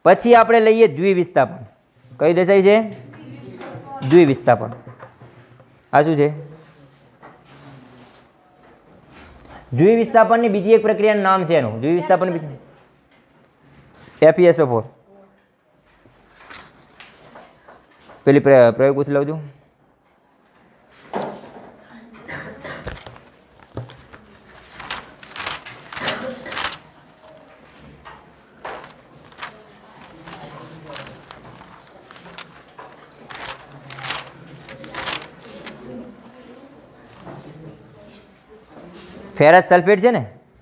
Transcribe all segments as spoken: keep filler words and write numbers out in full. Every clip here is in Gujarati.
પછી આપણે લઈએ દ્વિવિસ્થાપન. કઈ દશાઈ છે? દ્વિવિસ્થાપન. આ શું છે? દ્વિવિસ્થાપનની બીજી એક પ્રક્રિયાનું નામ છે એનું. દ્વિવિસ્થાપન F E S O four. પેલી પ્રયોગ પૂછી લઉં છું. ફેરસ સલ્ફેટ છે ને?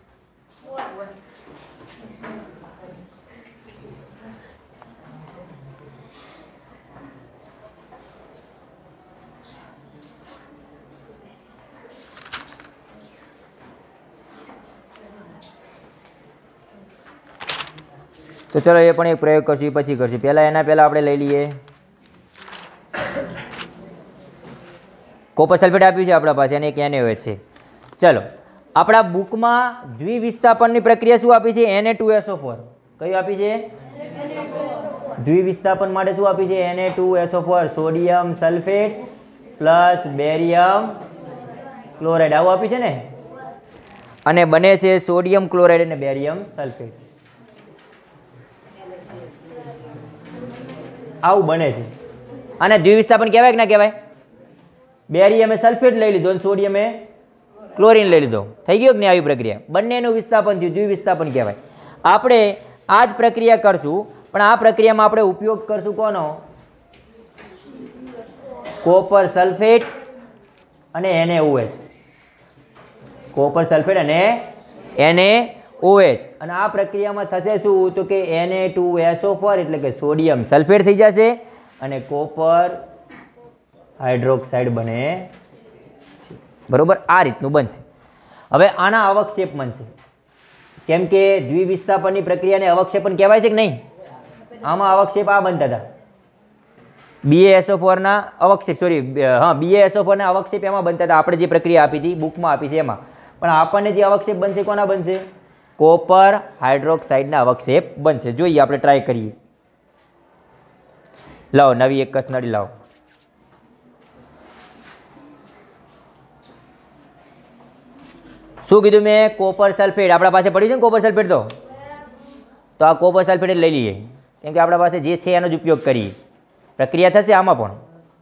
તો ચલો એ પણ એક પ્રયોગ કરશું, એ પછી કરશું. પહેલાં એના પહેલાં આપણે લઈ લઈએ કોપર સલ્ફેટ આપ્યું છે આપણા પાસે અને એક એનએઓએચ છે. ચલો આપણા બુકમાં દ્વિવિસ્થાપનની પ્રક્રિયા શું આપી છે? N A two S O four. કયું આપી છે? દ્વિવિસ્થાપન માટે શું આપી છે? N A two S O four, sodium sulphate plus barium chloride. આવું આપ્યું છે ને? અને બને છે સોડિયમ ક્લોરાઇડ અને બેરિયમ સલ્ફેટ. આવું બને છે. અને દ્વિવિસ્થાપન કહેવાય કે ના કહેવાય? બેરિયમે સલ્ફેટ લઈ લીધો અને સોડિયમે ક્લોરીન લઈ લીધો. થઈ ગયો કે નહીં? આવી પ્રક્રિયા બંનેનું વિસ્થાપન થયું, દ્વિવિસ્થાપન કહેવાય. આપણે આ જ પ્રક્રિયા કરશું, પણ આ પ્રક્રિયામાં આપણે ઉપયોગ કરશું કોનો? કોપર સલ્ફેટ અને એનએઓએચ. કોપર સલ્ફેટ અને એનએઓએચ. અને આ પ્રક્રિયામાં થશે શું? તો કે N A two S O four એટલે કે સોડિયમ સલ્ફેટ થઈ જશે અને કોપર હાઇડ્રોક્સાઇડ બને. બરોબર, આ રીતનું બનશે. હવે આના અવક્ષેપ બનશે, કેમ કે દ્વિવિસ્થાપનની પ્રક્રિયાને અવક્ષેપન કહેવાય છે કે નહીં? આમાં અવક્ષેપ આ બનતા હતા. બીએએસઓ ફોર ના અવક્ષેપ સોરી હા બીએએસઓ ફોર ના અવક્ષેપ એમાં બનતા હતા. આપણે જે પ્રક્રિયા આપી હતી બુકમાં આપી છે એમાં. પણ આપણને જે અવક્ષેપ બનશે કોના બનશે? કોપર હાઇડ્રોક્સાઇડના અવક્ષેપ બનશે. જોઈએ, આપણે ટ્રાય કરીએ. લાવો નવી એક કસનળી લાવો. શું કીધું મેં? કોપર સલ્ફેટ આપણા પાસે પડ્યું છે ને કોપર સલ્ફેટ. તો તો આ કોપર સલ્ફેટ લઈ લઈએ, કેમ કે આપણા પાસે જે છે એનો જ ઉપયોગ કરીએ. પ્રક્રિયા થશે આમાં પણ.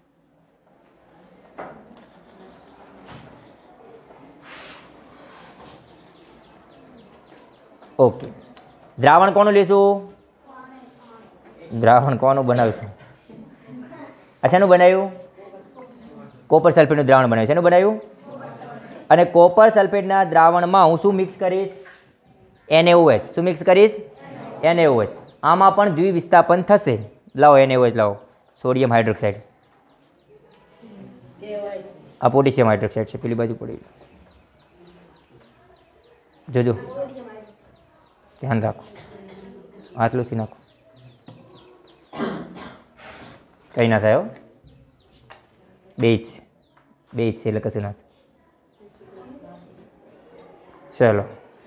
ઓકે, દ્રાવણ કોનું લેશું? દ્રાવણ કોનું બનાવીશું? અચ્છા, એનું બનાવ્યું કોપર સલ્ફેટનું દ્રાવણ બનાવ્યું છે. એનું બનાવ્યું. અને કોપર સલ્ફેટના દ્રાવણમાં હું શું મિક્સ કરીશ? એનએઓએચ. શું મિક્સ કરીશ? એનએઓએચ. આમાં પણ દ્વિવિસ્થાપન થશે. લાવો એનએઓએચ લાવો. Sodium hydroxide. આ પોટેશિયમ હાઇડ્રોક્સાઇડ છે, પેલી બાજુ પડી. જોજો, ધ્યાન રાખો. હાથ લૂસી નાખો, કંઈ ના થાય. બે જ બે જ છે એટલે કશું ના થાય. ચલો,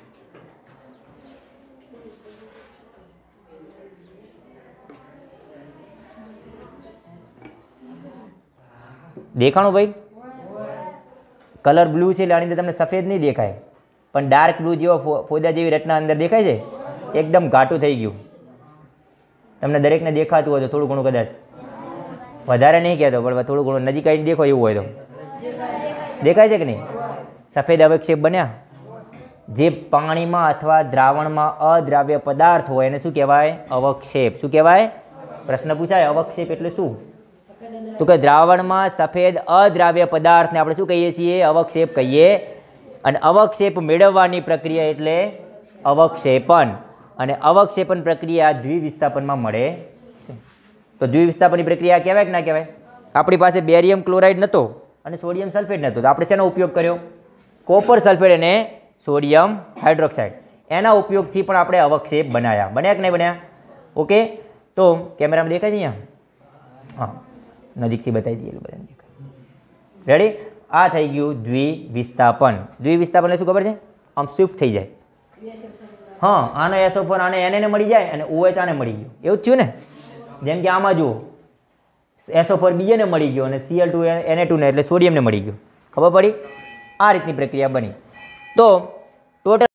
દેખાણું ભાઈ? કલર બ્લુ છે એટલે આની અંદર તમને સફેદ નહીં દેખાય, પણ ડાર્ક બ્લુ જેવો ફોદા જેવી રચના અંદર દેખાય છે. એકદમ ઘાટું થઈ ગયું. તમને દરેકને દેખાતું હોય તો થોડું ઘણું, કદાચ વધારે નહીં કહેતો પણ થોડું ઘણું નજીક આવીને દેખો એવું હોય તો દેખાય છે કે નહીં? સફેદ અવક્ષેપ બન્યા. જે પાણીમાં અથવા દ્રાવણમાં અદ્રાવ્ય પદાર્થ હોય એને શું કહેવાય? અવક્ષેપ. શું કહેવાય? પ્રશ્ન પૂછાય, અવક્ષેપ એટલે શું? તો કે દ્રાવણમાં સફેદ અદ્રાવ્ય પદાર્થને આપણે શું કહીએ છીએ? અવક્ષેપ કહીએ. અને અવક્ષેપ મેળવવાની પ્રક્રિયા એટલે અવક્ષેપન. અને અવક્ષેપન પ્રક્રિયા દ્વિવિસ્થાપનમાં મળે છે. તો દ્વિવિસ્થાપનની પ્રક્રિયા કહેવાય કે ના કહેવાય? આપણી પાસે બેરિયમ ક્લોરાઇડ નહોતો અને સોડિયમ સલ્ફેટ નહોતો, તો આપણે શેનો ઉપયોગ કર્યો? કોપર સલ્ફેટ અને સોડિયમ હાઇડ્રોક્સાઇડ. એના ઉપયોગથી પણ આપણે અવક્ષેપ બનાવ્યા. બન્યા કે નહીં બન્યા? ઓકે, તો કેમેરામાં દેખાય છે અહીંયા? હા, નજીકથી બતાવી દઈએ બધાને દેખાય. રેડી? આ થઈ ગયું દ્વિવિસ્થાપન. દ્વિવિસ્થાપન એટલે શું ખબર છે? આમ શિફ્ટ થઈ જાય. હા આનો એસઓ ફોર આને એને ને મળી જાય અને ઓએચ આને મળી ગયો, એવું જ થયું ને. જેમ કે આમાં જુઓ એસઓ ફોર બીજે ને મળી ગયો અને સીએલ ટુ એને ટુ ને એટલે સોડિયમને મળી ગયો. ખબર પડી? આ રીતની પ્રક્રિયા બની. તો ટોટલ